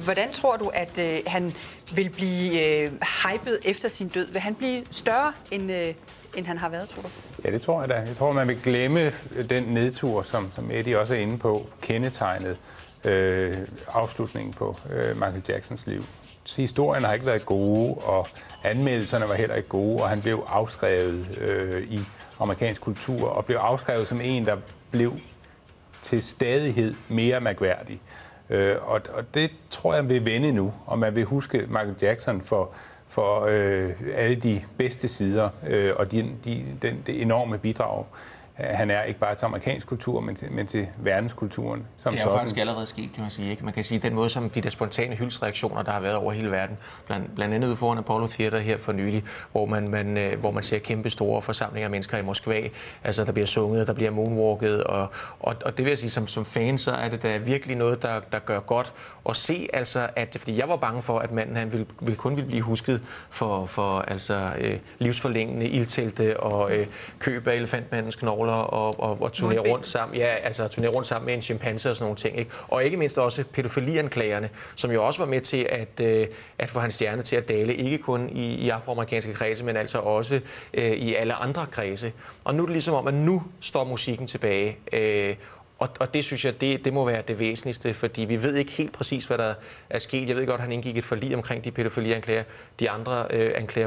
Hvordan tror du, at han vil blive hypet efter sin død? Vil han blive større, end han har været, tror du? Ja, det tror jeg da. Jeg tror, man vil glemme den nedtur, som Eddie også er inde på, kendetegnet afslutningen på Michael Jacksons liv. Historien har ikke været gode, og anmeldelserne var heller ikke gode, og han blev afskrevet i amerikansk kultur, og blev afskrevet som en, der blev til stadighed mere mærkværdig. Og det tror jeg vil vende nu, og man vil huske Michael Jackson for alle de bedste sider og det enorme bidrag. Han er ikke bare til amerikansk kultur, men til verdenskulturen. Det er jo faktisk allerede sket, kan man sige. Ikke? Man kan sige, den måde, som de der spontane hyldestreaktioner, der har været over hele verden, blandt andet ude foran Apollo Theater her for nylig, hvor man ser kæmpe store forsamlinger af mennesker i Moskva. Altså, der bliver sunget, der bliver moonwalket, og det vil jeg sige, som fan, så er det da virkelig noget, der gør godt at se, altså, fordi jeg var bange for, at manden han kun ville blive husket for livsforlængende ildtelte og køb af elefantmandens knogler og turnere rundt sammen. Ja, altså turnere rundt sammen med en chimpanse og sådan nogle ting, ikke? Og ikke mindst også pædofilianklagerne, som jo også var med til at få hans stjerne til at dale, ikke kun i afroamerikanske kredse, men altså også i alle andre kredse. Og nu er det ligesom om, at nu står musikken tilbage. Og det synes jeg, det må være det væsentligste, fordi vi ved ikke helt præcis, hvad der er sket. Jeg ved godt, at han indgik et forlig omkring de pædofilianklager. De andre anklager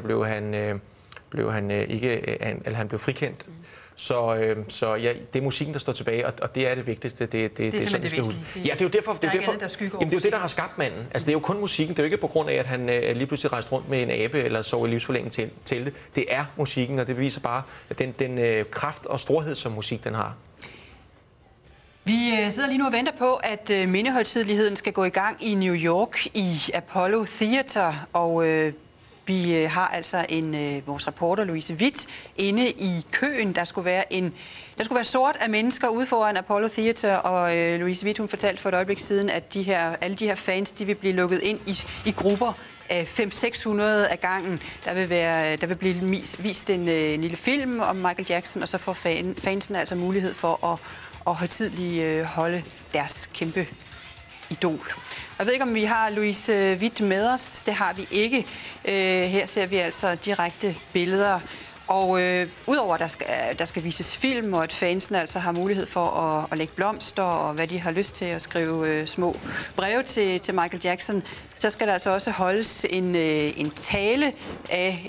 han blev frikendt. Så ja, det er musikken, der står tilbage, og det er det vigtigste. Det er sådan, det skal huske. Ja, det er jo derfor. Det er jo det, der har skabt manden. Altså, det er jo kun musikken. Det er jo ikke på grund af, at han lige pludselig rejste rundt med en abe eller sov i livsforlængende telte. Det er musikken, og det viser bare den kraft og storhed, som musik den har. Vi sidder lige nu og venter på, at mindehøjtideligheden skal gå i gang i New York i Apollo Theater, og vi har altså vores reporter Louise Witt inde i køen. Der skulle være sort af mennesker ude foran Apollo Theater, og Louise Witt, hun fortalte for et øjeblik siden, at alle de her fans, de vil blive lukket ind i grupper af 500-600 af gangen. Der vil blive vist en lille film om Michael Jackson, og så får fansene altså mulighed for at højtideligt holde deres kæmpe idol. Jeg ved ikke, om vi har Louise Witt med os. Det har vi ikke. Her ser vi altså direkte billeder. Og udover at der skal vises film, og at fansene altså har mulighed for at lægge blomster og hvad de har lyst til at skrive små breve til Michael Jackson, så skal der altså også holdes en tale af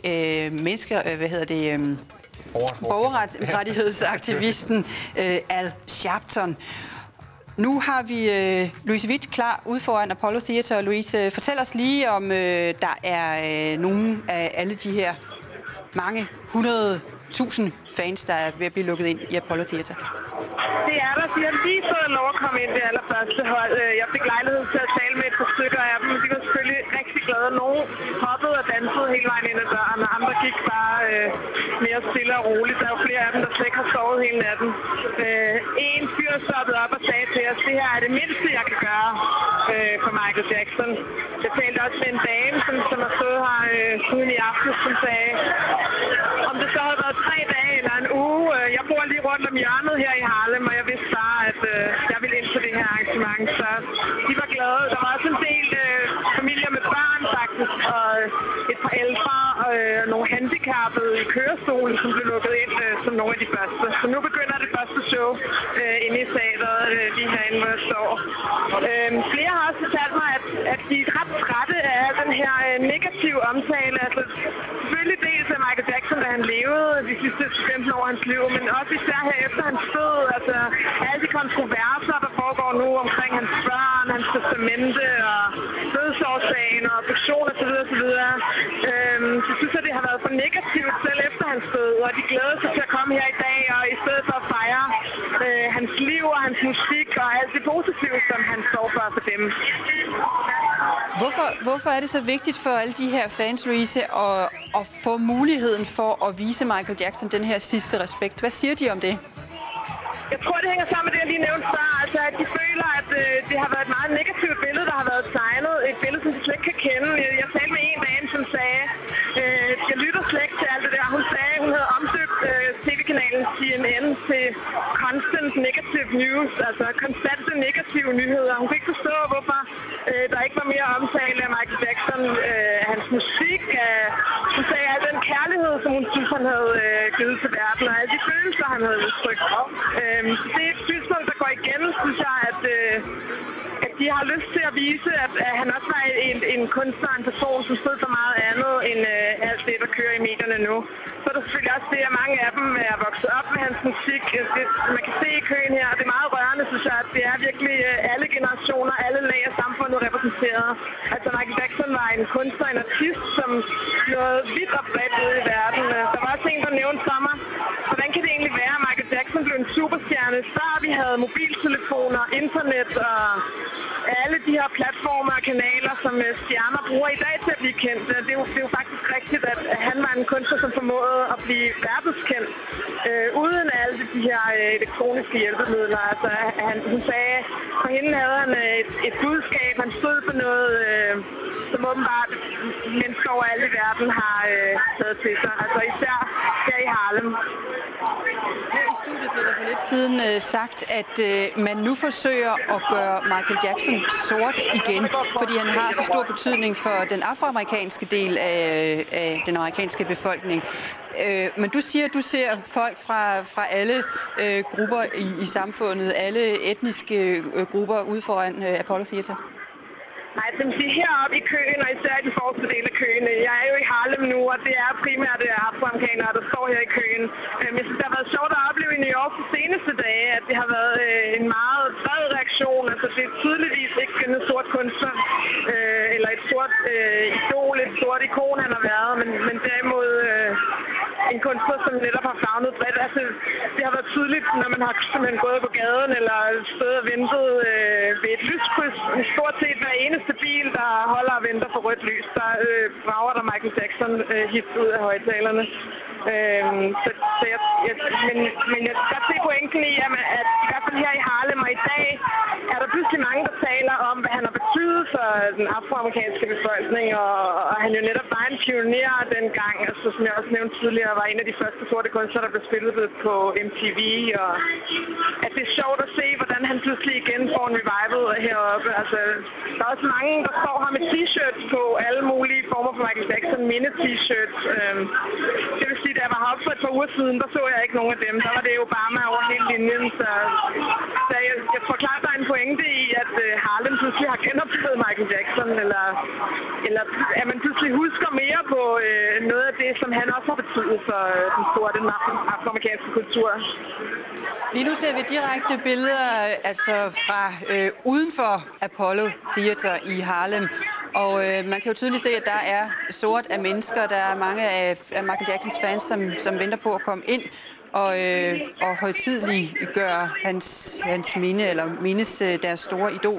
borgerrettighedsaktivisten Al Sharpton. Nu har vi Louise Witt klar ude foran Apollo Theater. Louise, fortæl os lige, om der er nogle af alle de her mange 100.000 fans, der er ved at blive lukket ind i Apollo Theater. Det er der. De har lige fået lov at komme ind det allerførste hold. Jeg fik lejlighed til at tale med et par stykker af dem. De var selvfølgelig rigtig glade. Nogle hoppede og dansede hele vejen ind ad døren, og andre gik bare mere stille og roligt. Der er jo flere af dem, der slet ikke har sovet hele natten. En fyr stoppede op og sagde til os, det her er det mindste, jeg kan gøre for Michael Jackson. Jeg talte også med en dame, som har stået her siden i aften, som sagde, om det så havde været 3 dage eller en uge. Jeg bor lige rundt om hjørnet her i Harlem, og jeg vidste bare, at jeg ville ind til det her arrangement. Så de var glade. Der var også en del familier med børn faktisk, og et par ældre og nogle handicappede i kørestolen, som blev lukket ind som nogle af de første. Så nu begynder det første show inde i teateret, lige herinde, hvor jeg står. Flere har også fortalt mig, at de er ret trætte af den her negative omtale. Altså, selvfølgelig dels af Michael Jackson, da han levede de sidste 15 år af hans liv, men også især her efter hans død. Altså, alle de kontroverser, der foregår nu omkring hans børn, hans testamente og dødsårsagen og obduktion osv. Så synes jeg, det har været for negativt selv efter hans død, og de glæder sig til at komme her i dag, og i stedet for at fejre hans liv og hans musik og alt det positive, som han står for dem. Hvorfor er det så vigtigt for alle de her fans, Louise, at få muligheden for at vise Michael Jackson den her sidste respekt? Hvad siger de om det? Jeg tror, det hænger sammen med det, jeg lige nævnte før. Altså, at de føler, at det har været et meget negativt billede, der har været tegnet. Et billede, som de slet ikke kan kende. Jeg talte med en dame, som sagde, jeg lytter slet ikke til alt det der. Hun sagde, hun havde omdøbt tv-kanalen CNN til Constant Negative news, altså konstante negative nyheder. Hun kunne ikke forstå, hvorfor der ikke var mere omtale af Michael Jackson, hans musik. Hun sagde, at den kærlighed, som hun synes, han havde givet til verden, og alle de følelser, han havde udtrykt. Så det er et synspunkt, der går igen, synes jeg, at de har lyst til at vise, at han også var en kunstner, en person, som stod for meget andet end alt det, der kører i medierne nu. Så er der selvfølgelig også det, at mange af dem er vokset op med hans musik. Man kan se i køen her, og det er meget rørende, synes jeg, at det er virkelig alle generationer, alle lag af samfundet repræsenteret. Altså Michael Jackson var en kunstner, en artist, som nåede vidt og bredt ud i verden. Der var også en, der nævnte for mig, hvordan kan det egentlig være, at Michael Jackson blev en superstjerne, før vi havde mobiltelefoner, internet og alle de her platformer og kanaler, som stjerner bruger i dag til at blive kendt. Det er jo faktisk rigtigt, at han var en kunstner, som formåede at blive verdenskendt, uden alle de her elektroniske hjælpemidler. Altså, hun sagde, for hende havde han et budskab, han stod for noget, som åbenbart mennesker over alle i verden har taget til sig. Altså især her i Harlem. Her i studiet blev der for lidt siden sagt, at man nu forsøger at gøre Michael Jackson sort igen, fordi han har så stor betydning for den afroamerikanske del af den amerikanske befolkning. Men du siger, at du ser folk fra alle grupper i samfundet, alle etniske grupper ude foran Apollo Theater. Nej, det vil sige heroppe i køen, og især i den forreste del af køen. Jeg er jo i Harlem nu, og det er primært afroamerikanere, der står her i køen. Jeg synes, det har været sjovt at opleve i New York de seneste dage, at det har været en meget bred reaktion. Altså, det er tydeligvis ikke en sort kunstner, eller et sort idol, et sort ikon, han har været, men derimod en kunstner, som netop har favnet bredt. Altså, det har været tydeligt, når man har simpelthen gået på gaden, eller stået og ventet ved et lyskryds. Stort set hver eneste bil, der holder og venter for rødt lys, der brager der Michael Jackson hits ud af højtalerne. Men jeg kan godt se pointen i, at i hvert fald her i Harlem og i dag, er der pludselig mange, der taler om, hvad han har betydet for den afroamerikanske befolkning, og han jo netop var en pioner dengang, altså, som jeg også nævnte tidligere, var en af de første sorte kunstnere, der blev spillet på MTV, og at det er sjovt at se, hvordan han pludselig igen får en revival heroppe. Altså, der er også mange, der står her med t-shirts på, alle mulige former for Michael Jackson minde-t-shirts. Det vil sige, da jeg var heroppe for et par uger siden, der så jeg ikke nogen af dem. Der var det Obama over hele linjen, så jeg tror klart, der er en pointe i, at Harlem pludselig har genoplevet Michael Jackson, eller at man pludselig husker mere på noget af det, som han også har betydet for den sorte afroamerikanske kultur. Lige nu ser vi direkte billeder altså fra uden for Apollo Theater i Harlem, og man kan jo tydeligt se, at der er sort af mennesker. Der er mange af Michael Jacksons fans, som venter på at komme ind og højtideligt hans minde, eller mindes deres store idol.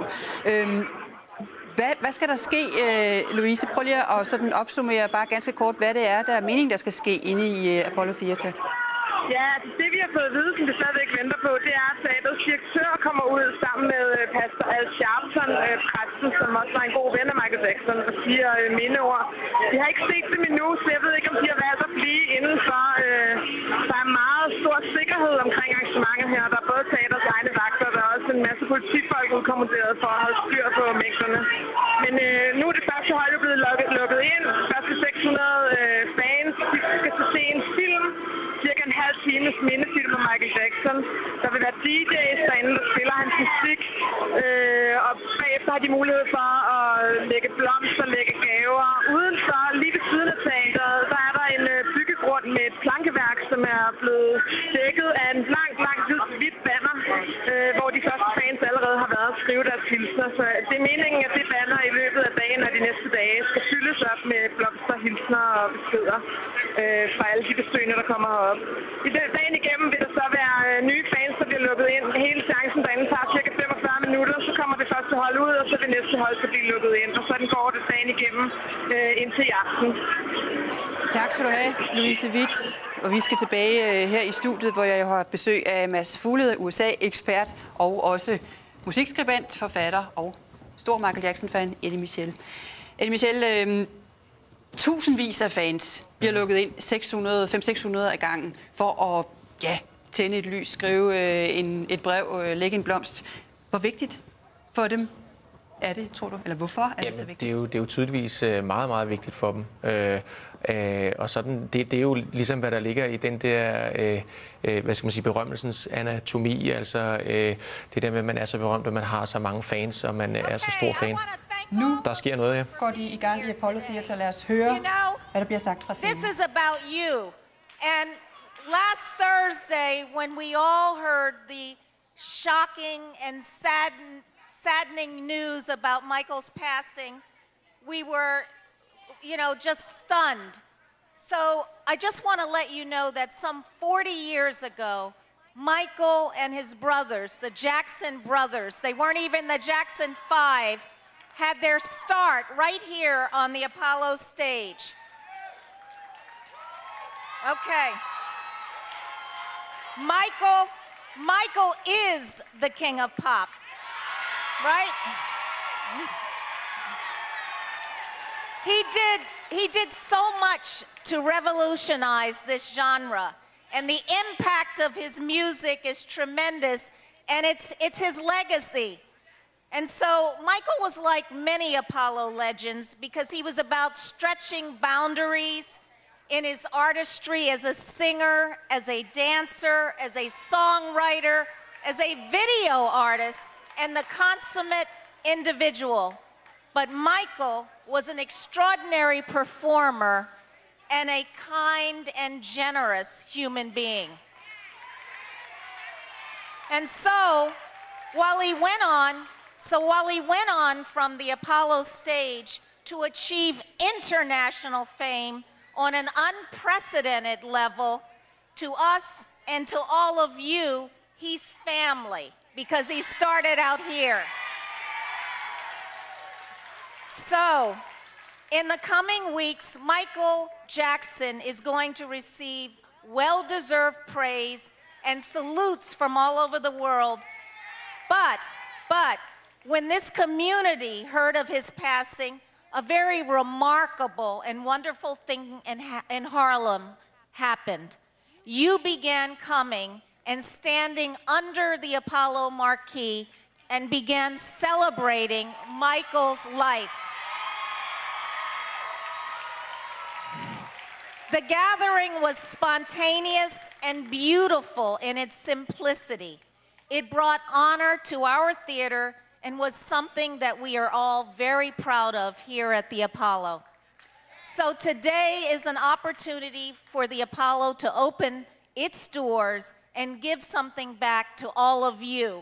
Hvad skal der ske, Louise? Prøv lige at sådan opsummere bare ganske kort, hvad det er, der er meningen, der skal ske inde i Apollo Theater. Ja, altså det vi har fået at vide, som vi stadigvæk venter på, det er, at teatrets direktør kommer ud sammen med pastor Al Sharpton, præsten, som også var en god ven af Michael Jackson, og siger mindeord. Vi har ikke set dem endnu, så jeg ved ikke, om de har valgt at blive indenfor. Der er meget stor sikkerhed omkring arrangementet her. Der er både teatrets egne vagter, der er også en masse politifolk udkommanderet for at holde styr på mængderne. Men nu er det første hold jo blevet lukket ind. Første 600 fans, de skal så se en film. Cirka en halv times mindefilm om Michael Jackson. Der vil være DJ's derinde, der spiller hans musik. Og bagefter har de mulighed for at lægge blomster, lægge gaver. Udenfor, lige ved siden af teateret, der er der en byggegrund med et plankeværk, som er blevet dækket af en langt hvidt banner, hvor de første fans allerede har været at skrive deres hilsner. Så det er meningen, at det banner i løbet af dagen og de næste dage skal fyldes op med blomster, hilsner og beskeder fra alle de besøgende, der kommer herop. I dagen igennem vil der så være nye fans, der bliver lukket ind. Hele seancen derinde tager cirka 45 minutter, så kommer det første hold ud, og så det næste hold skal blive lukket ind. Og sådan går det dagen igennem indtil i aften. Tak skal du have, Louise Witt. Og vi skal tilbage her i studiet, hvor jeg har besøg af Mads Fuglede, USA-ekspert og også musikskribent, forfatter og stor Michael Jackson-fan, Eddie Michel. Eddie Michel, tusindvis af fans bliver lukket ind, 500-600 af gangen, for at tænde et lys, skrive et brev, lægge en blomst. Hvor vigtigt for dem er det, tror du? Eller hvorfor er det så vigtigt? Det er jo tydeligvis meget, meget vigtigt for dem. Og sådan, det er jo ligesom, hvad der ligger i den der, hvad skal man sige, berømmelsens anatomi. Altså det der med, at man er så berømt, og man har så mange fans, og man er så stor fan. Nu der sker noget, ja. Går de i gang i Apollo Theater. Lad os høre, hvad der bliver sagt fra scenen. This is about you. And last Thursday, when we all heard the shocking and saddening news about Michael's passing, we were, just stunned. So I just want to let you know that some 40 years ago, Michael and his brothers, the Jackson brothers, they weren't even the Jackson 5, had their start right here on the Apollo stage. Okay. Michael is the king of pop, right? He did so much to revolutionize this genre, and the impact of his music is tremendous, and it's his legacy. And so Michael was like many Apollo legends because he was about stretching boundaries in his artistry as a singer, as a dancer, as a songwriter, as a video artist, and the consummate individual. But Michael was an extraordinary performer and a kind and generous human being. And so while he went on from the Apollo stage to achieve international fame on an unprecedented level, to us and to all of you, he's family because he started out here. So, in the coming weeks, Michael Jackson is going to receive well-deserved praise and salutes from all over the world. But when this community heard of his passing, a very remarkable and wonderful thing in Harlem happened. You began coming and standing under the Apollo marquee and began celebrating Michael's life. The gathering was spontaneous and beautiful in its simplicity. It brought honor to our theater and was something that we are all very proud of here at the Apollo. So today is an opportunity for the Apollo to open its doors and give something back to all of you.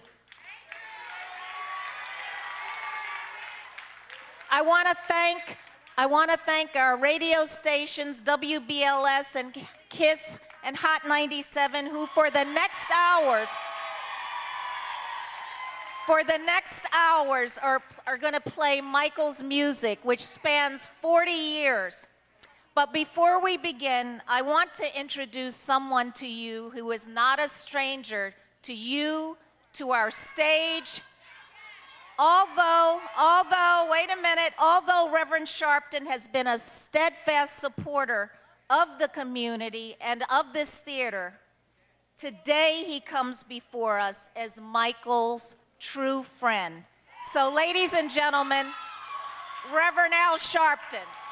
I want to thank our radio stations, WBLS and KISS and Hot 97, who for the next hours are going to play Michael's music, which spans 40 years. But before we begin, I want to introduce someone to you who is not a stranger to you, to our stage. Although Reverend Sharpton has been a steadfast supporter of the community and of this theater, today he comes before us as Michael's true friend. So, ladies and gentlemen, Reverend Al Sharpton.